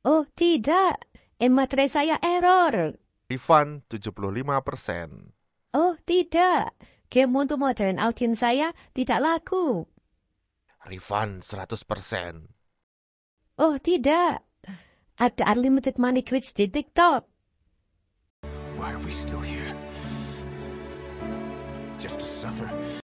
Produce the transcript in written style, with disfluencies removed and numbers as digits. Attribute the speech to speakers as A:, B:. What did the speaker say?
A: Oh, tidak. Materai saya error.
B: Refund 75%.
A: Oh, tidak. Game untuk modern audiens saya tidak laku.
B: Refund 100%.
A: Oh, tidak. Ada unlimited money glitch di TikTok.
C: Why are we still here? Just to suffer?